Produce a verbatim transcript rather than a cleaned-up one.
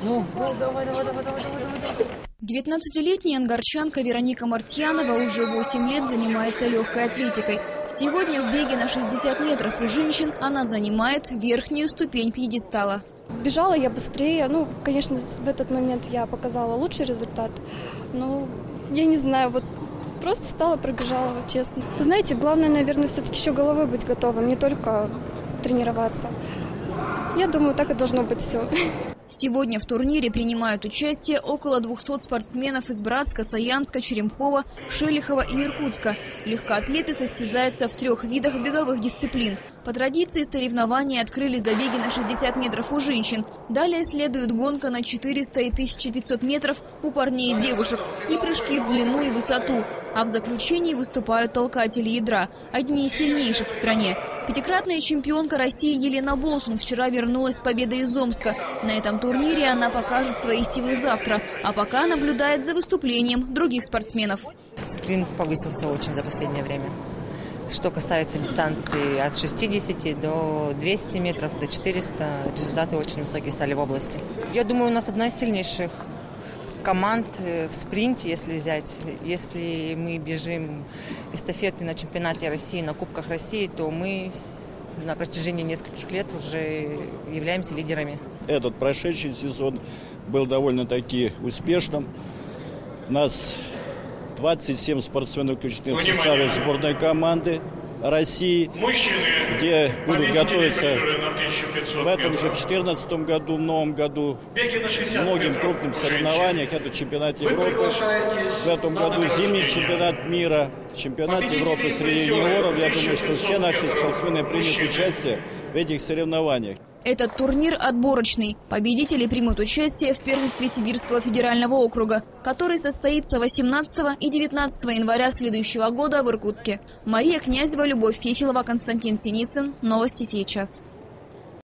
Ну, давай, давай, давай, давай, давай, давай. девятнадцатилетняя ангарчанка Вероника Мартьянова уже восемь лет занимается легкой атлетикой. Сегодня в беге на шестьдесят метров у женщин она занимает верхнюю ступень пьедестала. Бежала я быстрее. Ну, конечно, в этот момент я показала лучший результат. Но я не знаю, вот просто стала, пробежала, вот честно. Знаете, главное, наверное, все-таки еще головой быть готовым, не только тренироваться. Я думаю, так и должно быть все. Сегодня в турнире принимают участие около двухсот спортсменов из Братска, Саянска, Черемхова, Шелихова и Иркутска. Легкоатлеты состязаются в трех видах беговых дисциплин. По традиции соревнования открыли забеги на шестьдесят метров у женщин. Далее следует гонка на четыреста и тысячу пятьсот метров у парней и девушек и прыжки в длину и высоту. А в заключении выступают толкатели ядра, одни из сильнейших в стране. Пятикратная чемпионка России Елена Болсун вчера вернулась с победой из Омска. На этом турнире она покажет свои силы завтра, а пока наблюдает за выступлением других спортсменов. Спринт повысился очень за последнее время. Что касается дистанции от шестидесяти до двухсот метров, до четырёхсот, результаты очень высокие стали в области. Я думаю, у нас одна из сильнейших команд в спринте, если взять. Если мы бежим эстафеты на чемпионате России, на Кубках России, то мы на протяжении нескольких лет уже являемся лидерами. Этот прошедший сезон был довольно-таки успешным. У нас двадцать семь спортсменов включены в составе сборной команды России, мужчины, где будут готовиться в этом же в две тысячи четырнадцатом году, в новом году, многим крупным соревнованиям. Это чемпионат Европы, в этом году зимний чемпионат мира, чемпионат Европы среди юниоров. Я думаю, что все наши спортсмены примут участие в этих соревнованиях. Этот турнир отборочный. Победители примут участие в первенстве Сибирского федерального округа, который состоится восемнадцатого и девятнадцатого января следующего года в Иркутске. Мария Князева, Любовь Фефилова, Константин Синицын. Новости сейчас.